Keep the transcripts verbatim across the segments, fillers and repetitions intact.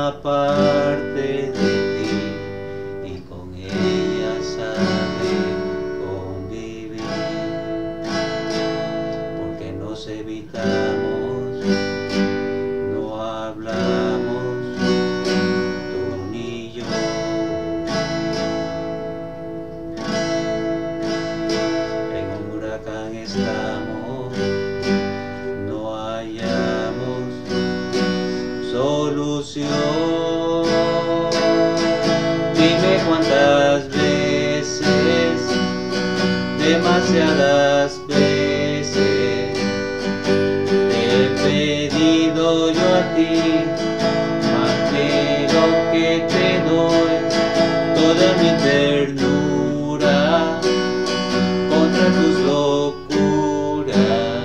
forma parte de ti y con ella sabe convivir, porque nos evitamos, no hablamos, tú ni yo. En un huracán estamos, no hallamos solución. Dime cuántas veces, demasiadas veces, te he pedido yo a ti más de lo que te doy, toda mi ternura contra tus locuras.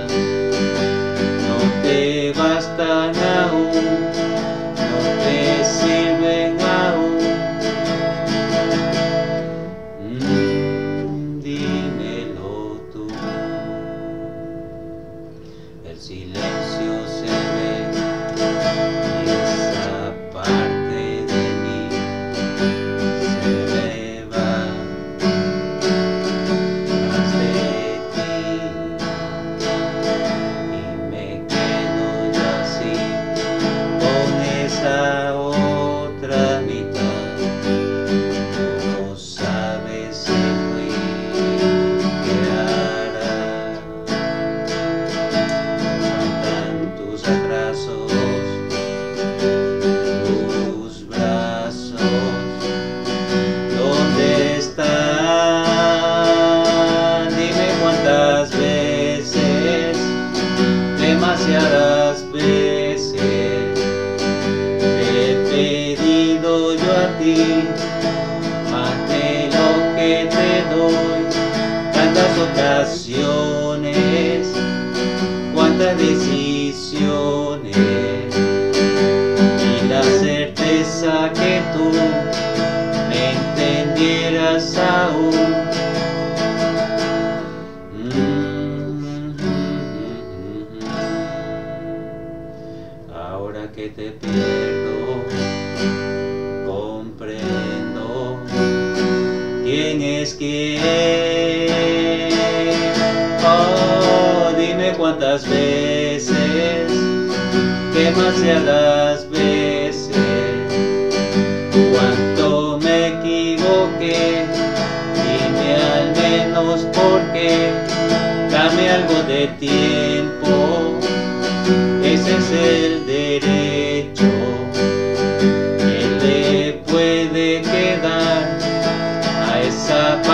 No te bastan aún, no te sirven aún. Mm, dímelo tú. El silencio se ve y esa parte de mí se me va tras de ti y me quedo yo así con esa otra mitad. Tú no sabes el ruido que hará. Faltan tus atrasos, tus brazos, ¿dónde están? Dime cuántas veces, demasiadas veces, te he pedido yo a ti más de lo que te doy. Tantas ocasiones, cuántas decisiones, y la certeza que tú me entendieras aún. Mm, Ahora que te pierdo, comprendo quién es quién. Oh, dime cuántas veces, demasiadas veces, cuánto me equivoqué. Dime al menos por qué, dame algo de tiempo, ese es el derecho que le puede quedar a esa